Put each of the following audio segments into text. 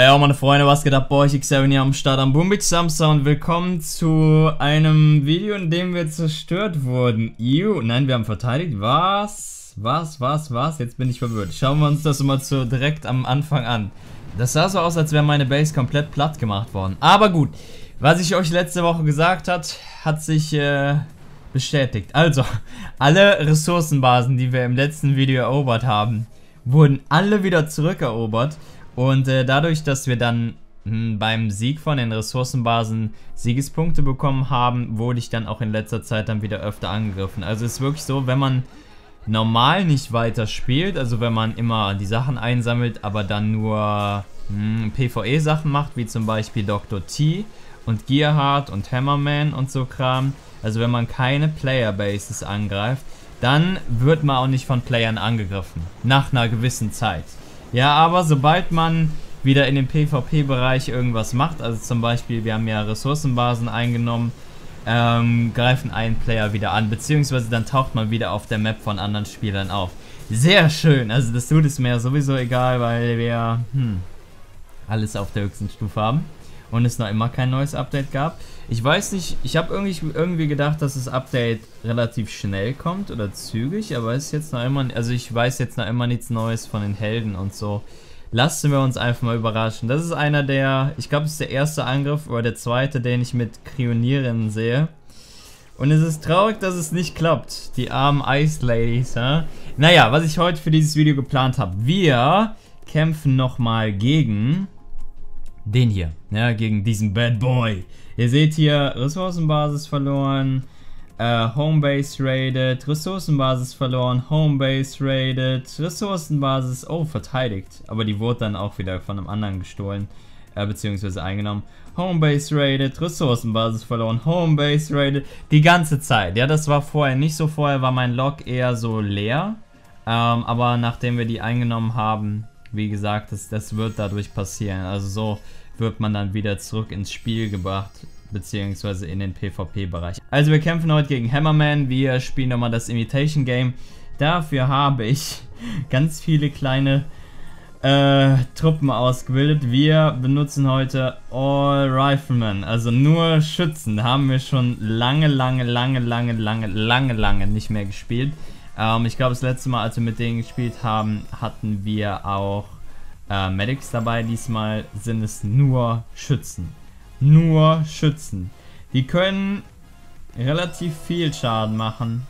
Ja, meine Freunde, was geht ab? Boah, ich X7 hier am Start am Boombeach Samstag und willkommen zu einem Video, in dem wir zerstört wurden. Nein, wir haben verteidigt. Was? Jetzt bin ich verwirrt. Schauen wir uns das mal direkt am Anfang an. Das sah so aus, als wäre meine Base komplett platt gemacht worden. Aber gut, was ich euch letzte Woche gesagt hat sich bestätigt. Also, alle Ressourcenbasen, die wir im letzten Video erobert haben, wurden alle wieder zurückerobert. Und dadurch, dass wir dann beim Sieg von den Ressourcenbasen Siegespunkte bekommen haben, wurde ich dann auch in letzter Zeit dann wieder öfter angegriffen. Also es ist wirklich so, wenn man normal nicht weiter spielt, also wenn man immer die Sachen einsammelt, aber dann nur PvE-Sachen macht, wie zum Beispiel Dr. T und Gearhart und Hammerman und so Kram, also wenn man keine Player-Bases angreift, dann wird man auch nicht von Playern angegriffen, nach einer gewissen Zeit. Ja, aber sobald man wieder in den PvP-Bereich irgendwas macht, also zum Beispiel, wir haben ja Ressourcenbasen eingenommen, greifen einen Player wieder an, beziehungsweise dann taucht man wieder auf der Map von anderen Spielern auf. Sehr schön, also das tut es mir sowieso egal, weil wir alles auf der höchsten Stufe haben und es noch immer kein neues Update gab. Ich weiß nicht, ich habe irgendwie gedacht, dass das Update relativ schnell kommt oder zügig, aber es ist jetzt noch immer, also ich weiß jetzt noch immer nichts Neues von den Helden und so. Lassen wir uns einfach mal überraschen. Das ist einer der, ich glaube, es ist der erste Angriff oder der zweite, den ich mit Kryonieren sehe. Und es ist traurig, dass es nicht klappt. Die armen Ice Ladies, ja? Naja, was ich heute für dieses Video geplant habe. Wir kämpfen nochmal gegen den hier, ja, gegen diesen Bad Boy. Ihr seht hier, Ressourcenbasis verloren, Homebase raided, Ressourcenbasis verloren, Homebase raided, Ressourcenbasis, oh, verteidigt. Aber die wurde dann auch wieder von einem anderen gestohlen, beziehungsweise eingenommen. Homebase raided, Ressourcenbasis verloren, Homebase raided, die ganze Zeit. Ja, das war vorher nicht so, vorher war mein Log eher so leer, aber nachdem wir die eingenommen haben, wie gesagt, das wird dadurch passieren. Also so wird man dann wieder zurück ins Spiel gebracht, beziehungsweise in den PvP-Bereich. Also wir kämpfen heute gegen Hammerman. Wir spielen nochmal das Imitation Game. Dafür habe ich ganz viele kleine Truppen ausgebildet. Wir benutzen heute All Riflemen, also nur Schützen. Haben wir schon lange nicht mehr gespielt. Ich glaube, das letzte Mal, als wir mit denen gespielt haben, hatten wir auch Medics dabei. Diesmal sind es nur Schützen. Nur Schützen. Die können relativ viel Schaden machen,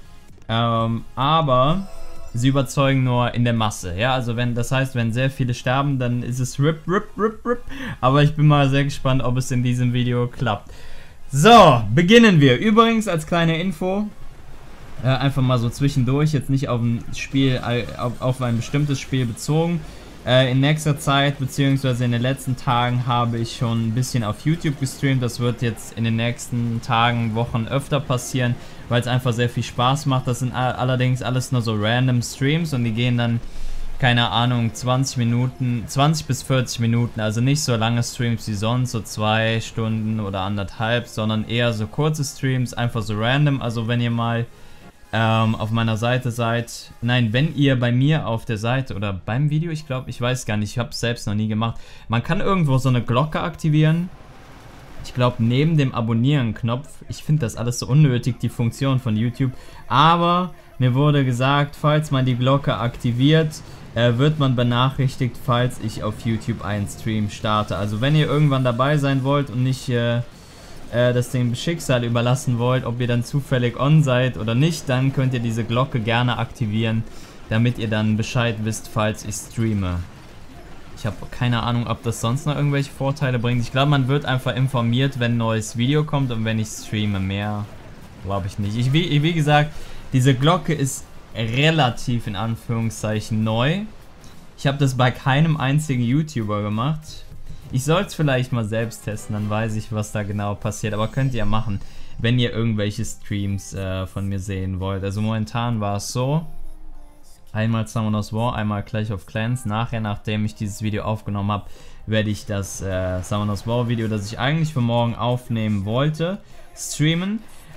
aber sie überzeugen nur in der Masse. Ja, also das heißt, wenn sehr viele sterben, dann ist es RIP. Aber ich bin mal sehr gespannt, ob es in diesem Video klappt. So, beginnen wir. Übrigens als kleine Info, einfach mal so zwischendurch, jetzt nicht auf ein Spiel, auf ein bestimmtes Spiel bezogen. In nächster Zeit, beziehungsweise in den letzten Tagen, habe ich schon ein bisschen auf YouTube gestreamt. Das wird jetzt in den nächsten Tagen, Wochen öfter passieren, weil es einfach sehr viel Spaß macht. Das sind allerdings alles nur so random Streams und die gehen dann, keine Ahnung, 20 bis 40 Minuten. Also nicht so lange Streams wie sonst, so 2 Stunden oder 1,5, sondern eher so kurze Streams, einfach so random. Also wenn ihr mal auf meiner Seite seid, nein, wenn ihr bei mir auf der Seite oder beim Video, ich glaube, ich weiß gar nicht, ich habe es selbst noch nie gemacht, man kann irgendwo so eine Glocke aktivieren, ich glaube neben dem Abonnieren-Knopf, ich finde das alles so unnötig, die Funktion von YouTube, aber mir wurde gesagt, falls man die Glocke aktiviert, wird man benachrichtigt, falls ich auf YouTube einen Stream starte. Also wenn ihr irgendwann dabei sein wollt und nicht das dem Schicksal überlassen wollt, ob ihr dann zufällig on seid oder nicht, dann könnt ihr diese Glocke gerne aktivieren, damit ihr dann Bescheid wisst, falls ich streame. Ich habe keine Ahnung, ob das sonst noch irgendwelche Vorteile bringt. Ich glaube, man wird einfach informiert, wenn ein neues Video kommt und wenn ich streame. Mehr glaube ich nicht. Wie gesagt, diese Glocke ist relativ in Anführungszeichen neu. Ich habe das bei keinem einzigen YouTuber gemacht. Ich soll es vielleicht mal selbst testen, dann weiß ich, was da genau passiert. Aber könnt ihr machen, wenn ihr irgendwelche Streams von mir sehen wollt. Also momentan war es so. Einmal Summoners War, einmal Clash of Clans. Nachher, nachdem ich dieses Video aufgenommen habe, werde ich das Summoners War Video, das ich eigentlich für morgen aufnehmen wollte, streamen.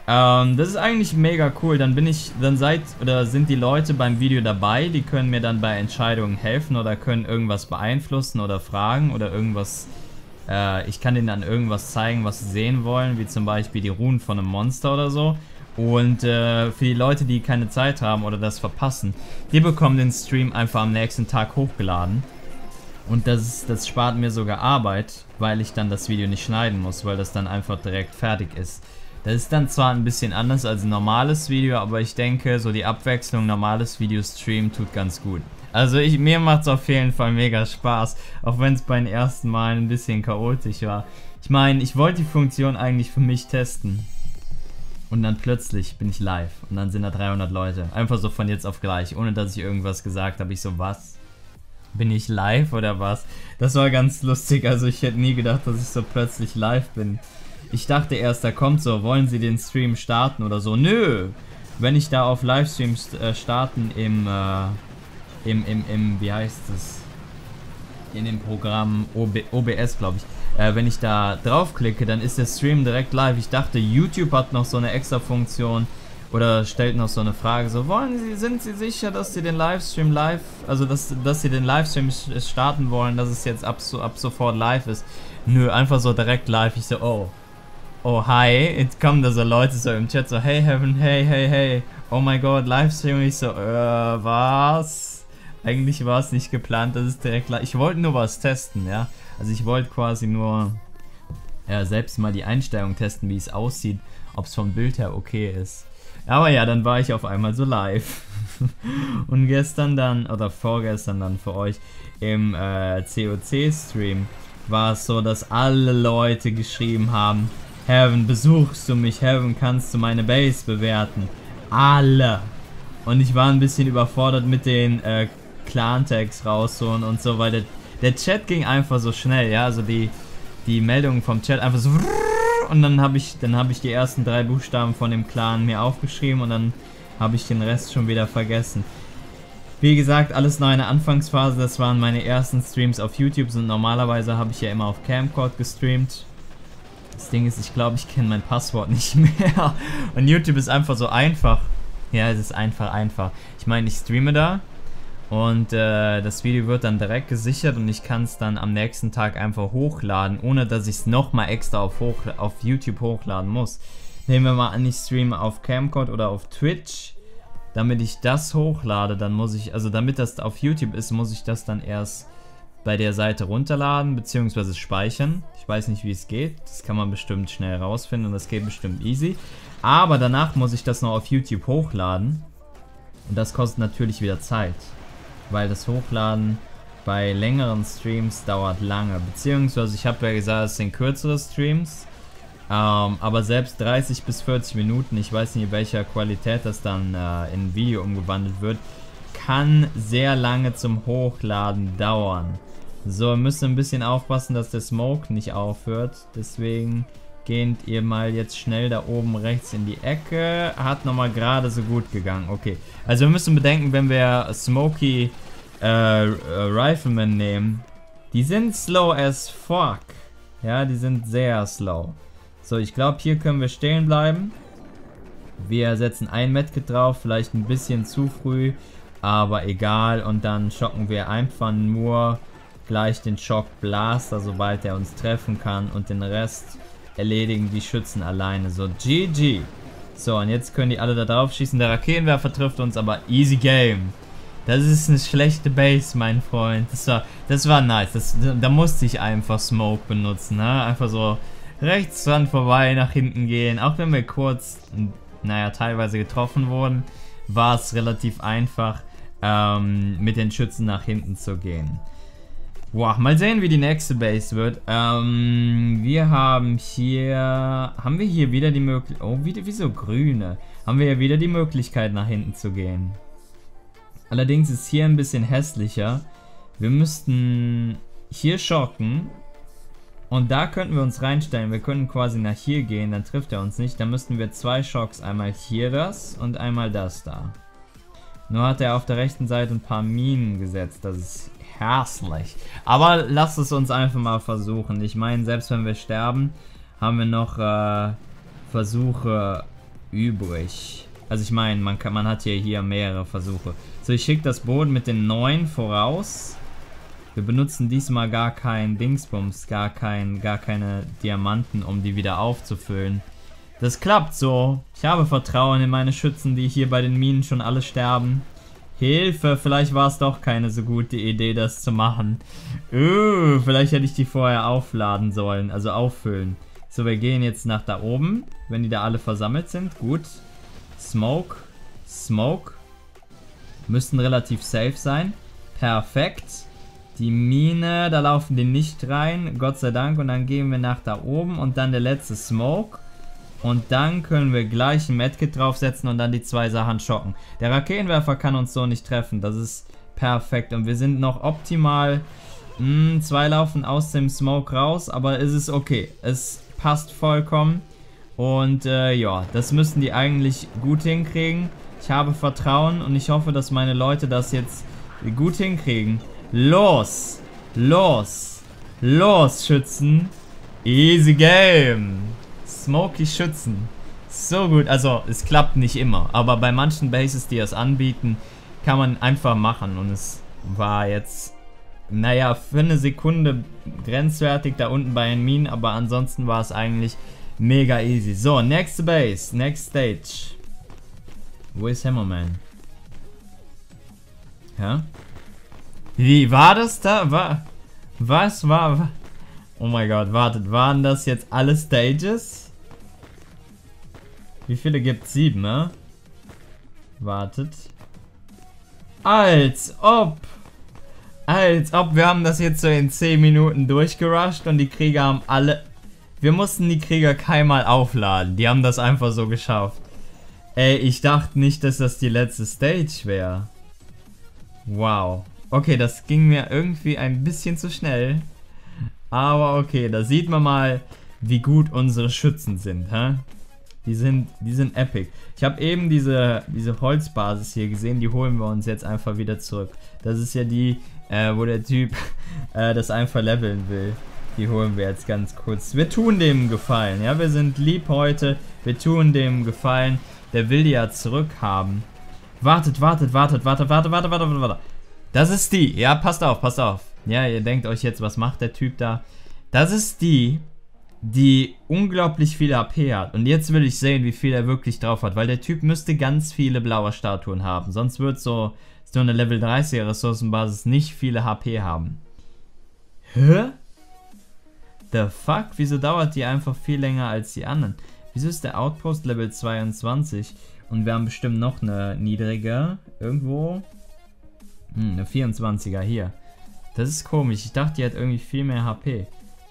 Das ist eigentlich mega cool. Dann sind die Leute beim Video dabei, die können mir dann bei Entscheidungen helfen oder können irgendwas beeinflussen oder fragen oder irgendwas. Ich kann denen dann irgendwas zeigen, was sie sehen wollen, wie zum Beispiel die Runen von einem Monster oder so. Und für die Leute, die keine Zeit haben oder das verpassen, die bekommen den Stream einfach am nächsten Tag hochgeladen. Und das spart mir sogar Arbeit, weil ich dann das Video nicht schneiden muss, weil das dann einfach direkt fertig ist. Das ist dann zwar ein bisschen anders als ein normales Video, aber ich denke, so die Abwechslung normales Video-Stream tut ganz gut. Also mir macht es auf jeden Fall mega Spaß, auch wenn es bei den ersten Malen ein bisschen chaotisch war. Ich meine, ich wollte die Funktion eigentlich für mich testen. Und dann plötzlich bin ich live und dann sind da 300 Leute. Einfach so von jetzt auf gleich, ohne dass ich irgendwas gesagt habe. Ich so, was? Bin ich live oder was? Das war ganz lustig, also ich hätte nie gedacht, dass ich so plötzlich live bin. Ich dachte erst, da kommt so, wollen Sie den Stream starten oder so? Nö! Wenn ich da auf Livestreams starten wie heißt es? In dem Programm OBS, glaube ich. Wenn ich da draufklicke, dann ist der Stream direkt live. Ich dachte, YouTube hat noch so eine extra Funktion oder stellt noch so eine Frage, so, sind Sie sicher, dass Sie den Livestream dass Sie den Livestream starten wollen, dass es jetzt ab sofort live ist? Nö, einfach so direkt live. Ich so, oh hi, jetzt kommen da so Leute so im Chat so, hey Heaven, hey, oh mein Gott, Livestream. Ich so, was? Eigentlich war es nicht geplant, dass es direkt live. Ich wollte nur was testen, ja. Also ich wollte quasi nur selbst mal die Einstellung testen, wie es aussieht, ob es vom Bild her okay ist. Aber ja, dann war ich auf einmal so live. Und gestern dann, oder vorgestern dann für euch im COC-Stream war es so, dass alle Leute geschrieben haben, Heaven, besuchst du mich? Heaven, kannst du meine Base bewerten? Alle. Und ich war ein bisschen überfordert mit den Clan-Tags rausholen und so, weil der Chat ging einfach so schnell, ja, also die Meldungen vom Chat einfach so, und dann habe ich die ersten 3 Buchstaben von dem Clan mir aufgeschrieben und dann habe ich den Rest schon wieder vergessen. Wie gesagt, alles noch eine Anfangsphase, das waren meine ersten Streams auf YouTube und normalerweise habe ich ja immer auf Camcord gestreamt. Das Ding ist, ich glaube, ich kenne mein Passwort nicht mehr und YouTube ist einfach so einfach. Ja, es ist einfach. Ich meine, ich streame da und das Video wird dann direkt gesichert und ich kann es dann am nächsten Tag einfach hochladen, ohne dass ich es nochmal extra auf YouTube hochladen muss. Nehmen wir mal an, ich streame auf Camcord oder auf Twitch. Damit ich das hochlade, dann muss ich, also damit das auf YouTube ist, muss ich das dann erst bei der Seite runterladen bzw. speichern. Ich weiß nicht, wie es geht. Das kann man bestimmt schnell rausfinden und das geht bestimmt easy. Aber danach muss ich das noch auf YouTube hochladen. Und das kostet natürlich wieder Zeit. Weil das Hochladen bei längeren Streams dauert lange. Beziehungsweise, ich habe ja gesagt, es sind kürzere Streams. Aber selbst 30 bis 40 Minuten, ich weiß nicht in welcher Qualität das dann in Video umgewandelt wird, kann sehr lange zum Hochladen dauern. So, wir müssen ein bisschen aufpassen, dass der Smoke nicht aufhört. Deswegen geht ihr mal jetzt schnell da oben rechts in die Ecke. Hat nochmal gerade so gut gegangen. Okay, also wir müssen bedenken, wenn wir Smoky Rifleman nehmen, die sind slow as fuck. Ja, die sind sehr slow. So, ich glaube, hier können wir stehen bleiben. Wir setzen ein Medkit drauf, vielleicht ein bisschen zu früh, aber egal. Und dann schocken wir einfach nur gleich den Shock Blaster, sobald er uns treffen kann. Und den Rest erledigen die Schützen alleine. So, GG. So, und jetzt können die alle da drauf schießen. Der Raketenwerfer trifft uns, aber easy game. Das ist eine schlechte Base, mein Freund. Das war nice. Da musste ich einfach Smoke benutzen, ne? Einfach so rechts dran vorbei, nach hinten gehen. Auch wenn wir kurz, naja, teilweise getroffen wurden, war es relativ einfach, mit den Schützen nach hinten zu gehen. Wow, mal sehen, wie die nächste Base wird. Wir haben hier wieder die Möglichkeit, oh, wieso grüne? Haben wir ja wieder die Möglichkeit, nach hinten zu gehen. Allerdings ist hier ein bisschen hässlicher. Wir müssten hier schocken. Und da könnten wir uns reinstellen. Wir können quasi nach hier gehen, dann trifft er uns nicht. Dann müssten wir 2 Schocks, einmal hier das und einmal das da. Nur hat er auf der rechten Seite ein paar Minen gesetzt. Das ist hässlich. Aber lasst es uns einfach mal versuchen. Ich meine, selbst wenn wir sterben, haben wir noch Versuche übrig. Also ich meine, man hat hier mehrere Versuche. So, ich schicke das Boot mit den 9 voraus. Wir benutzen diesmal gar kein Dingsbums, gar keine Diamanten, um die wieder aufzufüllen. Das klappt so. Ich habe Vertrauen in meine Schützen, die hier bei den Minen schon alle sterben. Hilfe, vielleicht war es doch keine so gute Idee, das zu machen. Vielleicht hätte ich die vorher aufladen sollen, also auffüllen. So, wir gehen jetzt nach da oben, wenn die da alle versammelt sind. Gut. Smoke. Smoke. Müssten relativ safe sein. Perfekt. Die Mine, da laufen die nicht rein, Gott sei Dank. Und dann gehen wir nach da oben und dann der letzte Smoke. Und dann können wir gleich ein Medkit draufsetzen und dann die 2 Sachen schocken. Der Raketenwerfer kann uns so nicht treffen, das ist perfekt. Und wir sind noch optimal. 2 laufen aus dem Smoke raus, aber es ist okay. Es passt vollkommen. Und ja, das müssen die eigentlich gut hinkriegen. Ich habe Vertrauen und ich hoffe, dass meine Leute das jetzt gut hinkriegen. Los! Los! Los, Schützen! Easy Game! Smoky Schützen. So gut, also es klappt nicht immer, aber bei manchen Bases, die es anbieten, kann man einfach machen und es war jetzt, naja, für eine Sekunde grenzwertig da unten bei den Minen, aber ansonsten war es eigentlich mega easy. So, nächste Base, next Stage. Wo ist Hammerman? Ja? Wie war das da? Was war? Oh mein Gott, wartet, waren das jetzt alle Stages? Wie viele gibt's? 7, ne? Wartet. Als ob wir haben das jetzt so in 10 Minuten durchgerusht und die Krieger haben alle... Wir mussten die Krieger keinmal aufladen. Die haben das einfach so geschafft. Ey, ich dachte nicht, dass das die letzte Stage wäre. Wow. Okay, das ging mir irgendwie ein bisschen zu schnell. Aber okay, da sieht man mal, wie gut unsere Schützen sind, hä? Die sind epic. Ich habe eben diese Holzbasis hier gesehen, die holen wir uns jetzt einfach wieder zurück. Das ist ja die, wo der Typ das einfach leveln will. Die holen wir jetzt ganz kurz. Wir tun dem Gefallen, ja, wir sind lieb heute. Wir tun dem Gefallen. Der will die ja zurückhaben. Wartet. Das ist die. Ja, passt auf. Ja, ihr denkt euch jetzt, was macht der Typ da? Das ist die unglaublich viel HP hat. Und jetzt will ich sehen, wie viel er wirklich drauf hat. Weil der Typ müsste ganz viele blaue Statuen haben. Sonst wird so eine Level 30er Ressourcenbasis nicht viele HP haben. Hä? The fuck? Wieso dauert die einfach viel länger als die anderen? Wieso ist der Outpost Level 22? Und wir haben bestimmt noch eine niedrige. Irgendwo. Eine 24er hier. Das ist komisch. Ich dachte, die hat irgendwie viel mehr HP.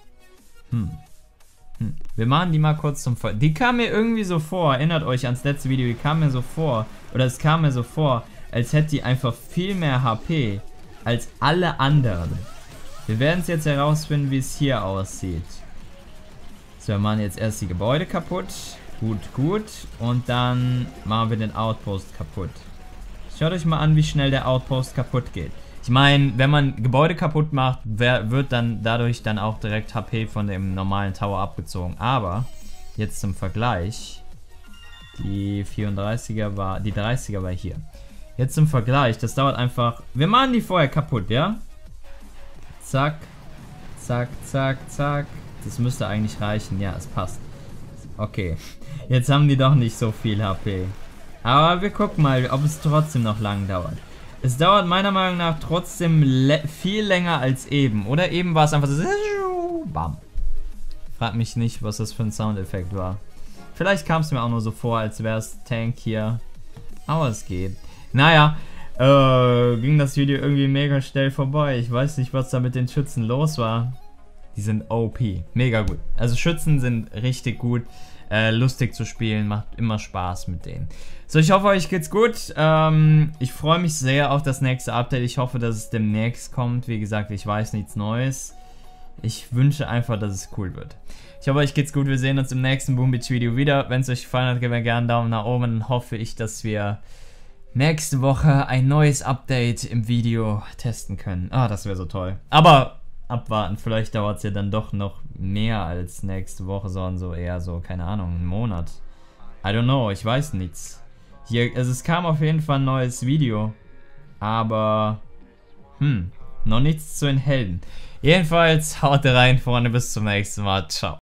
Wir machen die mal kurz zum Voll. Die kam mir irgendwie so vor. Erinnert euch ans letzte Video. Die kam mir so vor. Oder es kam mir so vor, als hätte die einfach viel mehr HP als alle anderen. Wir werden es jetzt herausfinden, wie es hier aussieht. So, wir machen jetzt erst die Gebäude kaputt. Gut. Und dann machen wir den Outpost kaputt. Schaut euch mal an, wie schnell der Outpost kaputt geht. Ich meine, wenn man Gebäude kaputt macht, wird dann dadurch dann auch direkt HP von dem normalen Tower abgezogen. Aber, jetzt zum Vergleich. Die 34er war, die 30er war hier. Jetzt zum Vergleich, das dauert einfach... Wir machen die vorher kaputt, ja? Zack. Das müsste eigentlich reichen. Ja, es passt. Okay. Jetzt haben die doch nicht so viel HP. Aber wir gucken mal, ob es trotzdem noch lang dauert. Es dauert meiner Meinung nach trotzdem viel länger als eben. Oder eben war es einfach so... Bam. Frag mich nicht, was das für ein Soundeffekt war. Vielleicht kam es mir auch nur so vor, als wäre es Tank hier. Aber es geht. Naja, ging das Video irgendwie mega schnell vorbei. Ich weiß nicht, was da mit den Schützen los war. Die sind OP. Mega gut. Also Schützen sind richtig gut. Lustig zu spielen. Macht immer Spaß mit denen. So, ich hoffe, euch geht's gut. Ich freue mich sehr auf das nächste Update. Ich hoffe, dass es demnächst kommt. Wie gesagt, ich weiß nichts Neues. Ich wünsche einfach, dass es cool wird. Ich hoffe, euch geht's gut. Wir sehen uns im nächsten Boom Beach Video wieder. Wenn es euch gefallen hat, gebt mir gerne einen Daumen nach oben. Dann hoffe ich, dass wir nächste Woche ein neues Update im Video testen können. Ah, das wäre so toll. Aber abwarten, vielleicht dauert es ja dann doch noch mehr als nächste Woche, sondern so eher so, keine Ahnung, einen Monat. I don't know, ich weiß nichts. Hier, also es kam auf jeden Fall ein neues Video. Aber, noch nichts zu den Helden. Jedenfalls, haut rein, Freunde, bis zum nächsten Mal. Ciao.